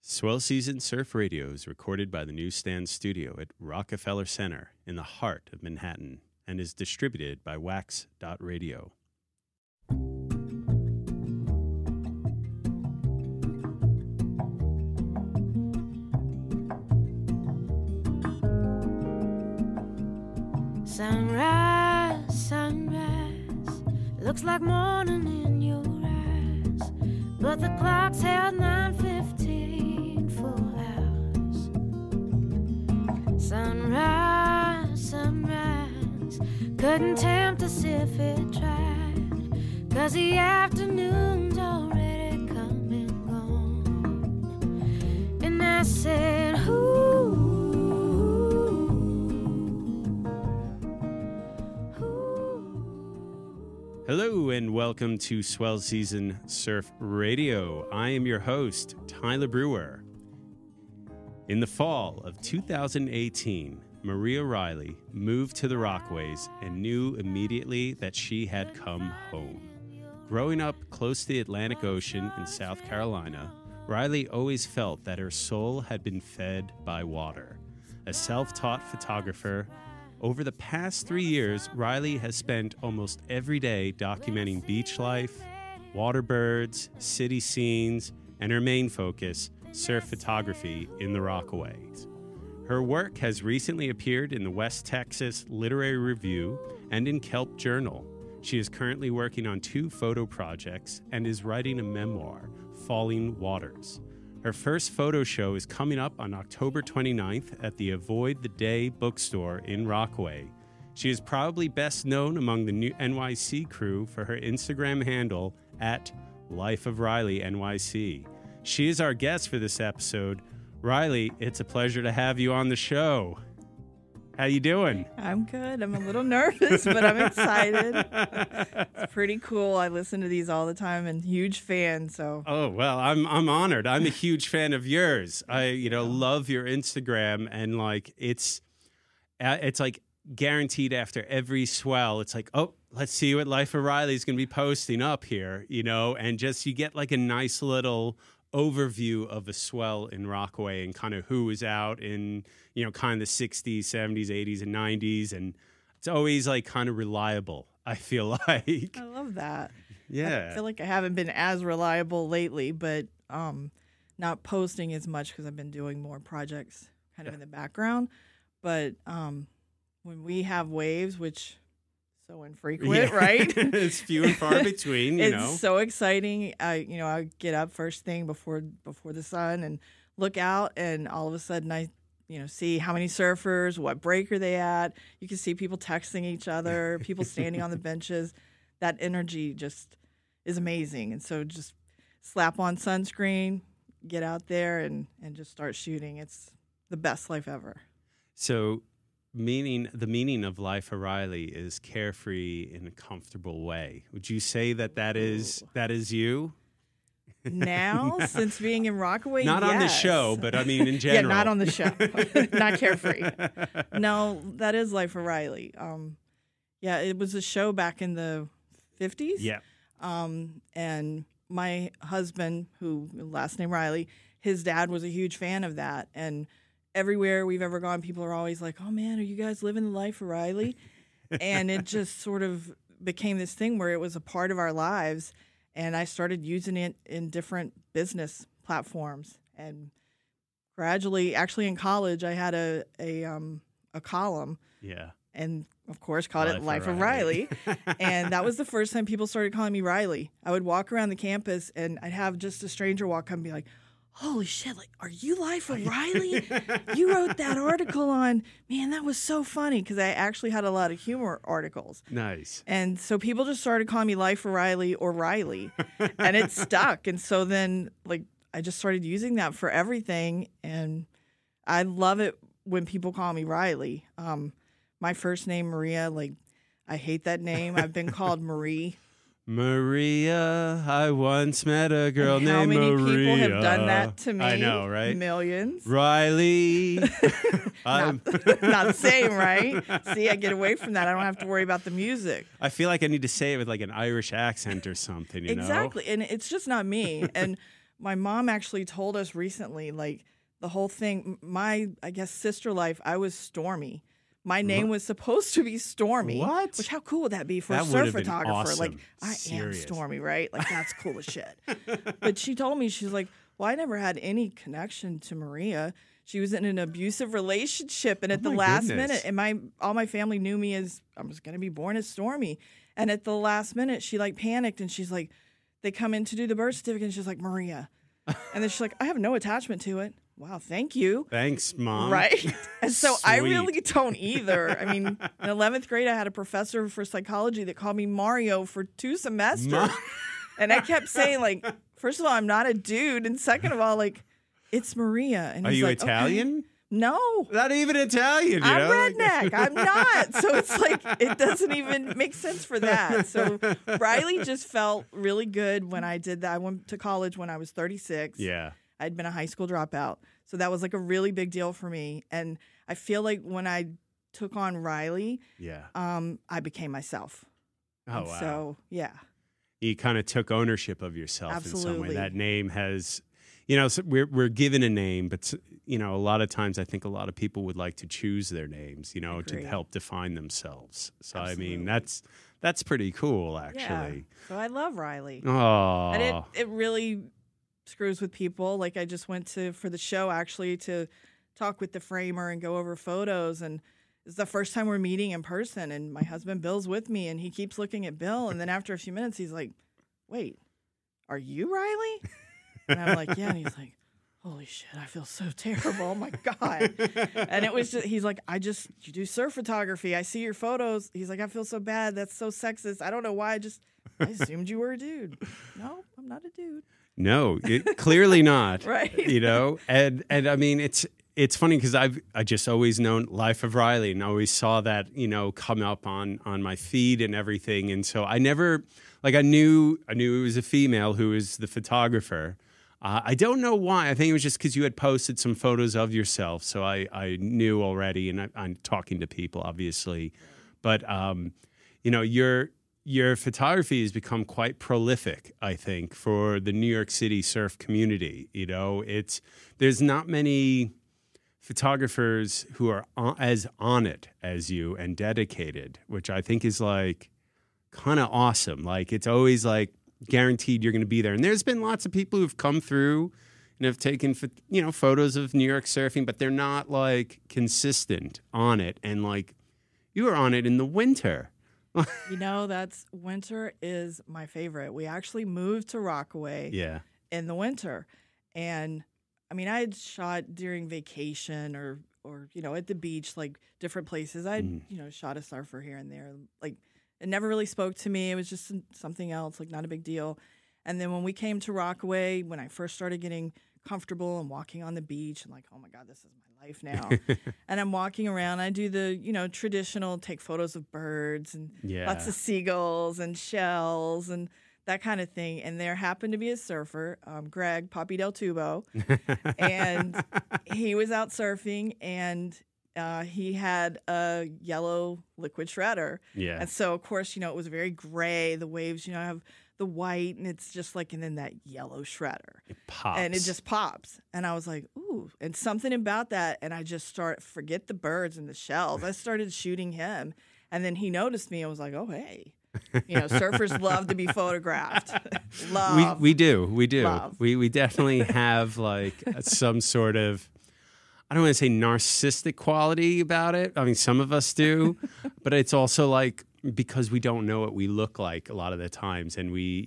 Swell Season Surf Radio is recorded by the NewsStand Studio at Rockefeller Center in the heart of Manhattan and is distributed by WAX.Radio. Sunrise, sunrise, looks like morning in your eyes, but the clock's held 9:15 for hours. Sunrise, sunrise, couldn't tempt us if it tried, 'cause the afternoon's already come and gone. And I said, ooh. Hello and welcome to Swell Season Surf Radio. I am your host, Tyler Brewer. In the fall of 2018, Maria Riley moved to the Rockaways and knew immediately that she had come home. Growing up close to the Atlantic Ocean in South Carolina, Riley always felt that her soul had been fed by water. A self-taught photographer, over the past 3 years, Riley has spent almost every day documenting beach life, water birds, city scenes, and her main focus, surf photography in the Rockaways. Her work has recently appeared in the West Texas Literary Review and in Kelp Journal. She is currently working on 2 photo projects and is writing a memoir, Falling Waters. Her first photo show is coming up on October 29th at the Avoid the Day bookstore in Rockaway. She is probably best known among the new NYC crew for her Instagram handle at Life of Riley NYC. She is our guest for this episode. Riley, it's a pleasure to have you on the show. How you doing? I'm good. I'm a little nervous, but I'm excited. It's pretty cool. I listen to these all the time and huge fan. So. Oh, well, I'm honored. I'm a huge fan of yours. I love your Instagram, and like it's like guaranteed after every swell. It's like, oh, let's see what Life of Riley's going to be posting up here, and just you get like a nice little overview of a swell in Rockaway and kind of who was out in, kind of the 60s, 70s, 80s, and 90s. And it's always like kind of reliable, I feel like. I love that. Yeah. I feel like I haven't been as reliable lately, but not posting as much because I've been doing more projects kind of in the background. But when we have waves, which so infrequent, right? It's few and far between, It's so exciting. I get up first thing before the sun and look out, and all of a sudden I see how many surfers, what break are they at. You can see people texting each other, people standing on the benches. That energy just is amazing. And so just slap on sunscreen, get out there and just start shooting. It's the best life ever. So the meaning of Life of Riley is carefree in a comfortable way. Would you say that is you? Now, since being in Rockaway, not yes. On the show, but I mean in general. Yeah, not on the show, not carefree. No, that is Life of Riley. It was a show back in the 50s. Yeah. And my husband, who last name Riley, his dad was a huge fan of that, and everywhere we've ever gone, people are always like, oh, man, are you guys living the life of Riley? And it just sort of became this thing where it was a part of our lives, and I started using it in different business platforms. And gradually, actually in college, I had a column. Yeah. And, of course, called it Life of Riley. And that was the first time people started calling me Riley. I would walk around the campus, and I'd have just a stranger walk up and be like, holy shit, like, are you Life of Riley? You wrote that article on, man, that was so funny, because I actually had a lot of humor articles. Nice. And so people just started calling me Life of Riley or Riley, and it stuck. And so then, like, I just started using that for everything, and I love it when people call me Riley. My first name, Maria, like, I hate that name. I've been called Marie. Maria, I once met a girl named Maria. How many people have done that to me? I know, right? Millions. Riley. Not the same, right? See, I get away from that. I don't have to worry about the music. I feel like I need to say it with like an Irish accent or something, you know? Exactly. And it's just not me. And my mom actually told us recently, like, the whole thing, my, I guess, sister life, I was Stormy. My name was supposed to be Stormy. What? Which, how cool would that be for That a would surf have been photographer? awesome. Like, I Serious. am Stormy, right? Like, that's cool as shit. But she told me, she's like, well, I never had any connection to Maria. She was in an abusive relationship, and at the last minute, and all my family knew me as, I was going to be born as Stormy. And at the last minute, she, like, panicked, and she's like, they come in to do the birth certificate, and she's like, Maria. And then she's like, I have no attachment to it. Wow, thank you. Thanks, Mom. Right? And so I Sweet. really don't either. I mean, in 11th grade, I had a professor for psychology that called me Mario for 2 semesters. And I kept saying, like, first of all, I'm not a dude. And second of all, like, it's Maria. And Are he's you like, Italian? Okay. No. Not even Italian, you I'm know? redneck. I'm not. So it's like, it doesn't even make sense for that. So Riley just felt really good when I did that. I went to college when I was 36. Yeah. I'd been a high school dropout. So that was like a really big deal for me. And I feel like when I took on Riley, I became myself. Oh, And wow. So, yeah. You kind of took ownership of yourself in some way. Absolutely. That name has, you know, so we're given a name, but, you know, a lot of times I think a lot of people would like to choose their names, you know, to Agree. help define themselves. So, Absolutely. I mean, that's pretty cool, actually. Yeah. So I love Riley. Oh. And it really screws with people. Like, I just went for the show, actually, to talk with the framer and go over photos. And it's the first time we're meeting in person. And my husband, Bill's with me, and he keeps looking at Bill. And then after a few minutes, he's like, wait, are you Riley? And I'm like, yeah. And he's like, holy shit, I feel so terrible. Oh, my God. And it was just, he's like, you do surf photography. I see your photos. He's like, I feel so bad. That's so sexist. I don't know why. I assumed you were a dude. No, I'm not a dude. No, clearly not. Right. You know, and I mean, it's funny because I just always known Life of Riley and always saw that, you know, come up on my feed and everything. And so I never, like, I knew it was a female who was the photographer. I don't know why. I think it was just because you had posted some photos of yourself. So I knew already, and I'm talking to people, obviously. But, you know, your photography has become quite prolific, I think, for the New York City surf community. You know, there's not many photographers who are as on it as you and dedicated, which I think is like kind of awesome. Like, it's always like guaranteed you're going to be there. And there's been lots of people who've come through and have taken, you know, photos of New York surfing, but they're not like consistent on it. And like, you were on it in the winter. You know, winter is my favorite. We actually moved to Rockaway in the winter. And I mean, I had shot during vacation or you know, at the beach, like different places. You know, shot a surfer here and there. Like, it never really spoke to me. It was just something else, like not a big deal. And then when we came to Rockaway, when I first started getting comfortable and walking on the beach, and like, oh my God, this is my life now. And I'm walking around. I do the, you know, traditional take photos of birds and lots of seagulls and shells and that kind of thing. And there happened to be a surfer, Greg Papi Del Tubo, and he was out surfing, and he had a yellow liquid shredder. Yeah. And so, of course, you know, it was very gray. The waves, you know, have the white, and it's just like, and then that yellow shredder. It pops. And it just pops. And I was like, ooh, and something about that. And I just forget the birds and the shells. I started shooting him. And then he noticed me. I was like, oh, hey. You know, surfers love to be photographed. Love. We do. Love. We definitely have like some sort of, I don't want to say narcissistic quality about it. I mean, some of us do, but it's also like because we don't know what we look like a lot of the times. And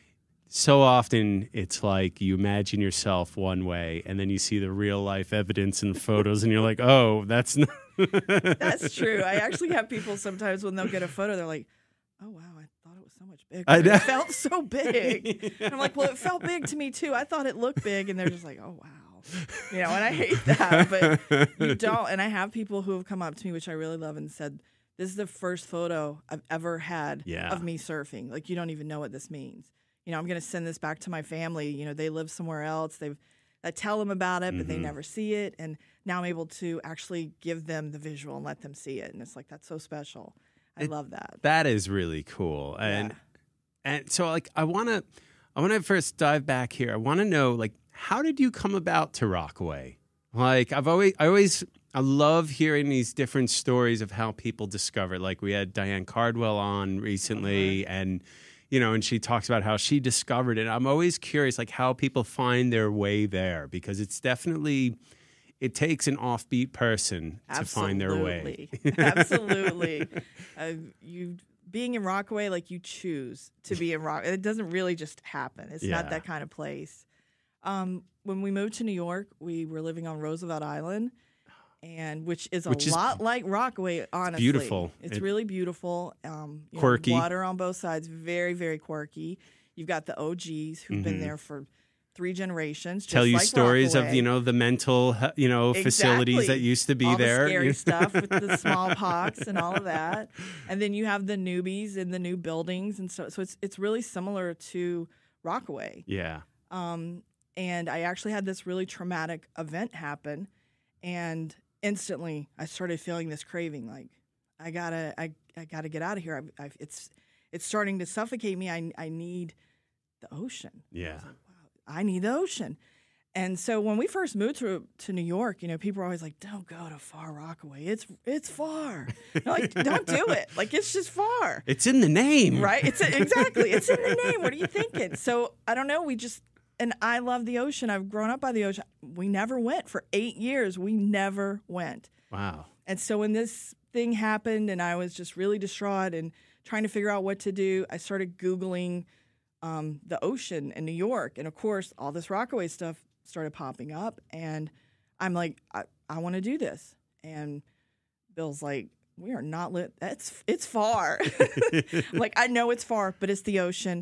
so often it's like you imagine yourself one way and then you see the real life evidence in the photos and you're like, oh, that's not. That's true. I actually have people sometimes when they'll get a photo, they're like, oh, wow, I thought it was so much bigger. I know. It felt so big. And I'm like, well, it felt big to me too. I thought it looked big. And they're just like, oh, wow. You know, and I hate that, but you don't. And I have people who have come up to me, which I really love, and said, this is the first photo I've ever had of me surfing. Like, you don't even know what this means. You know, I'm going to send this back to my family. You know, they live somewhere else. I tell them about it, but they never see it. And now I'm able to actually give them the visual and let them see it. And it's like, that's so special. I love that. That is really cool. And so like I want I want to first dive back here. I want to know, like, how did you come about to Rockaway? Like, I love hearing these different stories of how people discover. Like, we had Diane Cardwell on recently, and and she talks about how she discovered it. I'm always curious, like, how people find their way there, because it's definitely, it takes an offbeat person to find their way. Absolutely. Being in Rockaway, like, you choose to be in Rockaway. It doesn't really just happen. It's not that kind of place. When we moved to New York, we were living on Roosevelt Island, which is lot like Rockaway, honestly. It's beautiful. It's really beautiful. Quirky. Water on both sides, very, very quirky. You've got the OGs who've been there for 3 generations. Tell you like stories Rockaway. of, the mental, facilities that used to be all there. The scary stuff with the smallpox and all of that. And then you have the newbies in the new buildings. And so it's really similar to Rockaway. Yeah. And I actually had this really traumatic event happen. And instantly I started feeling this craving, like, I gotta get out of here. It's starting to suffocate me. I need the ocean. Yeah. I was like, wow, I need the ocean. And so when we first moved to New York, people were always like, don't go to far Rockaway. It's far. Like, don't do it. Like, it's just far. It's in the name. Right? Exactly. It's in the name. What are you thinking? So I don't know. And I love the ocean. I've grown up by the ocean. We never went. For 8 years, we never went. Wow. And so when this thing happened and I was just really distraught and trying to figure out what to do, I started Googling the ocean in New York. And, of course, all this Rockaway stuff started popping up. And I'm like, I want to do this. And Bill's like, we are not lit. It's far. Like, I know it's far, but it's the ocean.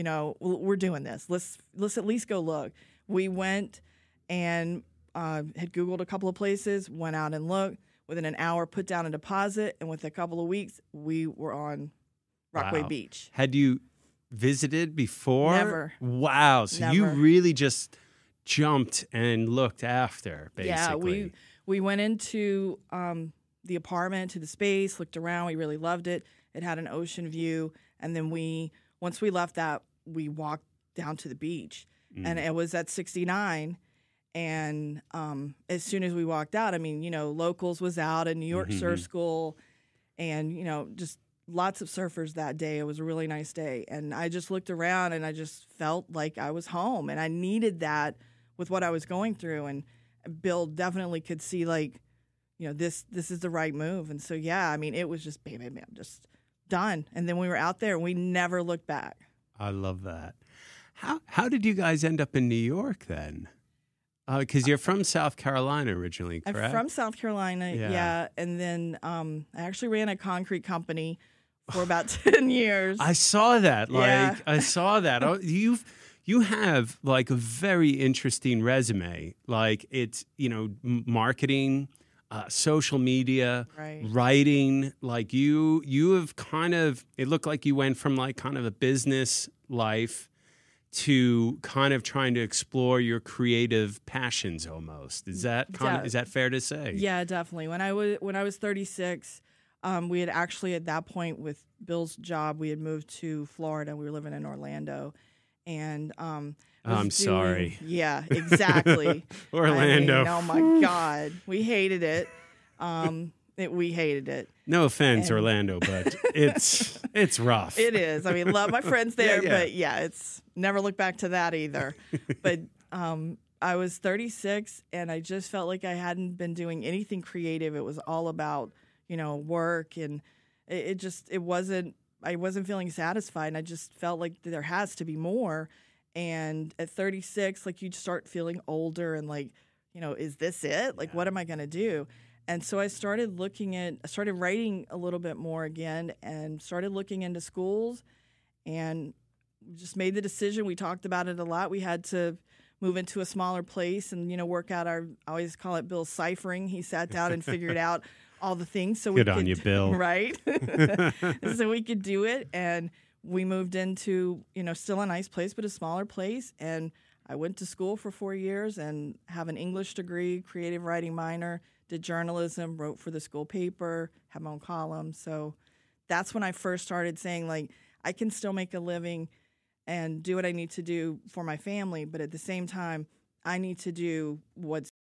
We're doing this. Let's at least go look. We went and had Googled a couple of places, went out and looked. Within an hour, put down a deposit, and within a couple of weeks, we were on Rockaway Beach. Had you visited before? Never. Wow. So Never. you really just jumped and looked after, basically. Yeah, we went into the apartment, to the space, looked around. We really loved it. It had an ocean view, and then once we left that, we walked down to the beach, and it was at 69. And as soon as we walked out, Locals was out at New York Surf School, and, just lots of surfers that day. It was a really nice day. And I just looked around, and I just felt like I was home. And I needed that with what I was going through. And Bill definitely could see, like, this is the right move. And so, yeah, it was just, bam, bam, bam, just done. And then we were out there, and we never looked back. I love that. How did you guys end up in New York then? Because you're from South Carolina originally, correct? I'm from South Carolina, yeah. And then I actually ran a concrete company for about 10 years. I saw that. Yeah. I saw that. Oh, you have, like, a very interesting resume. Like, it's, marketing, social media, writing. Like, you have kind of, it looked like you went from, like, kind of a business life to kind of trying to explore your creative passions almost. Is that is that fair to say? Yeah, definitely. When I was 36, we had actually, at that point, with Bill's job, we had moved to Florida. We were living in Orlando. And I'm sorry. Yeah, exactly. Orlando. Oh my God. We hated it. We hated it. No offense, Orlando, but it's rough. It is. Love my friends there, Yeah. but yeah, it's never look back to that either. But I was 36, and I just felt like I hadn't been doing anything creative. It was all about, work, and I wasn't feeling satisfied, and I just felt like there has to be more. And at 36, like, you start feeling older and like, is this it? Like, what am I going to do? And so I started writing a little bit more again, and started looking into schools, and just made the decision. We talked about it a lot. We had to move into a smaller place and, work out I always call it Bill's ciphering. He sat down and figured out all the things. So Good on you, Bill. Right? So we could do it. And we moved into, still a nice place, but a smaller place. And I went to school for 4 years and have an English degree, creative writing minor, did journalism, wrote for the school paper, had my own column. So that's when I first started saying, like, I can still make a living and do what I need to do for my family. But at the same time, I need to do what's